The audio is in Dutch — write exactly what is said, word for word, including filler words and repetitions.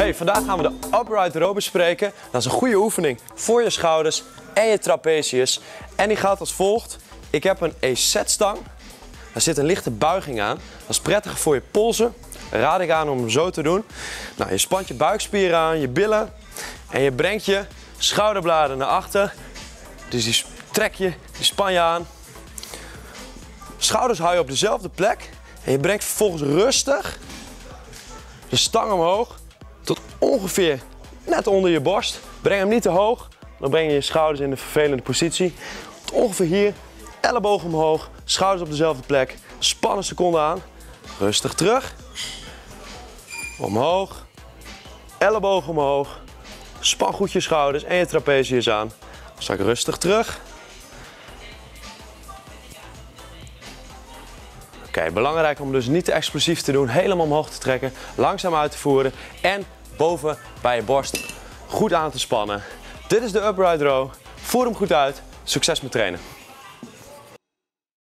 Hey, vandaag gaan we de upright row bespreken. Dat is een goede oefening voor je schouders en je trapezius. En die gaat als volgt. Ik heb een A-set-stang. Daar zit een lichte buiging aan. Dat is prettig voor je polsen. Raad ik aan om hem zo te doen. Nou, je spant je buikspieren aan, je billen. En je brengt je schouderbladen naar achter. Dus die trek je, die span je aan. Schouders hou je op dezelfde plek. En je brengt vervolgens rustig de stang omhoog tot ongeveer net onder je borst. Breng hem niet te hoog, dan breng je je schouders in de vervelende positie. Tot ongeveer hier, elleboog omhoog, schouders op dezelfde plek. Span een seconde aan, rustig terug. Omhoog, elleboog omhoog. Span goed je schouders en je trapezius aan. Zak rustig terug. Oké, okay, belangrijk om dus niet te explosief te doen. Helemaal omhoog te trekken, langzaam uit te voeren. En boven bij je borst goed aan te spannen. Dit is de upright row. Voer hem goed uit. Succes met trainen.